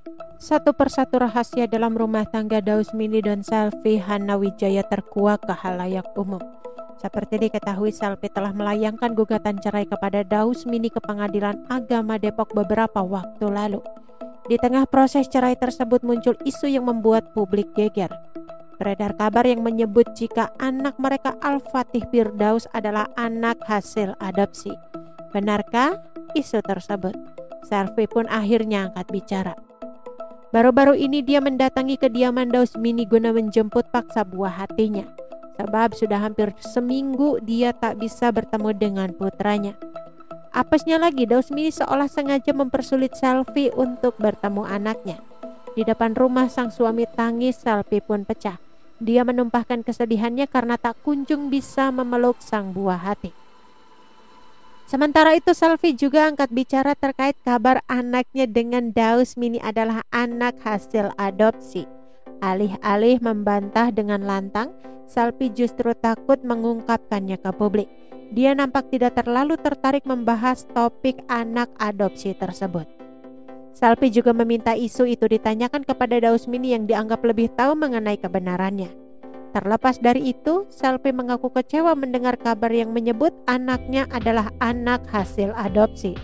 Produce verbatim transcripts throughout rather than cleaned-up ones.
Satu persatu rahasia dalam rumah tangga Dausmini dan Selvi Hanawijaya terkuak ke halayak umum. Seperti diketahui, Selvi telah melayangkan gugatan cerai kepada Dausmini ke Pengadilan Agama Depok beberapa waktu lalu. Di tengah proses cerai tersebut muncul isu yang membuat publik geger. Beredar kabar yang menyebut jika anak mereka Al-Fatih Firdaus adalah anak hasil adopsi. Benarkah isu tersebut? Selvi pun akhirnya angkat bicara. Baru-baru ini dia mendatangi kediaman Dausmini guna menjemput paksa buah hatinya. Sebab sudah hampir seminggu dia tak bisa bertemu dengan putranya. Apesnya lagi, Dausmini seolah sengaja mempersulit Selvi untuk bertemu anaknya. Di depan rumah sang suami tangis, Selvi pun pecah. Dia menumpahkan kesedihannya karena tak kunjung bisa memeluk sang buah hati. Sementara itu, Selvi juga angkat bicara terkait kabar anaknya dengan Dausmini adalah anak hasil adopsi. Alih-alih membantah dengan lantang, Selvi justru takut mengungkapkannya ke publik. Dia nampak tidak terlalu tertarik membahas topik anak adopsi tersebut. Selvi juga meminta isu itu ditanyakan kepada Dausmini yang dianggap lebih tahu mengenai kebenarannya. Terlepas dari itu, Selvi mengaku kecewa mendengar kabar yang menyebut anaknya adalah anak hasil adopsi.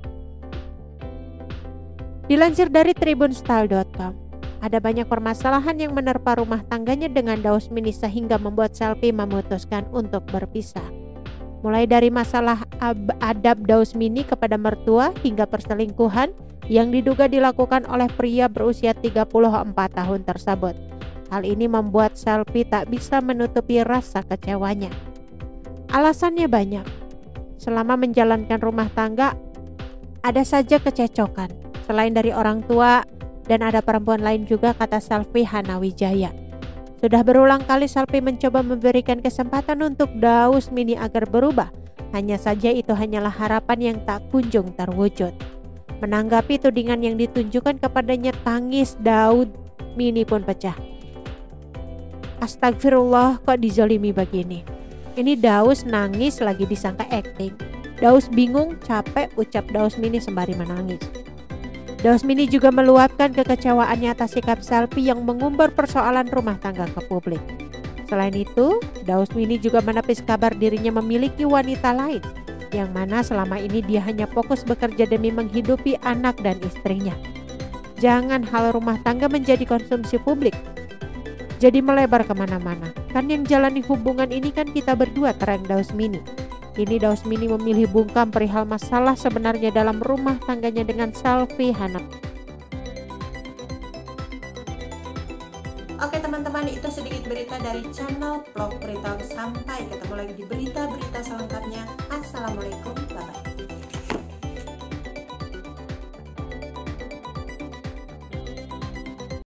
Dilansir dari tribun style dot com, ada banyak permasalahan yang menerpa rumah tangganya dengan Dausmini sehingga membuat Selvi memutuskan untuk berpisah. Mulai dari masalah adab Dausmini kepada mertua hingga perselingkuhan yang diduga dilakukan oleh pria berusia tiga puluh empat tahun tersebut. Hal ini membuat Selvi tak bisa menutupi rasa kecewanya. Alasannya banyak. Selama menjalankan rumah tangga, ada saja kececokan. Selain dari orang tua dan ada perempuan lain juga, kata Selvi Hanawijaya. Sudah berulang kali Selvi mencoba memberikan kesempatan untuk Dausmini agar berubah. Hanya saja itu hanyalah harapan yang tak kunjung terwujud. Menanggapi tudingan yang ditunjukkan kepadanya, tangis Dausmini pun pecah. Astagfirullah, kok dizolimi begini? Ini Daus nangis lagi disangka acting. Daus bingung, capek, ucap Dausmini sembari menangis. Dausmini juga meluapkan kekecewaannya atas sikap Selvi yang mengumbar persoalan rumah tangga ke publik. Selain itu, Dausmini juga menepis kabar dirinya memiliki wanita lain, yang mana selama ini dia hanya fokus bekerja demi menghidupi anak dan istrinya. Jangan hal rumah tangga menjadi konsumsi publik, jadi melebar kemana-mana. Kan yang jalani hubungan ini kan kita berdua, terang Dausmini. Kini Dausmini memilih bungkam perihal masalah sebenarnya dalam rumah tangganya dengan Selvi Hana. Oke teman-teman, itu sedikit berita dari channel Vlog Berita. Sampai ketemu lagi di berita-berita selengkapnya. Assalamualaikum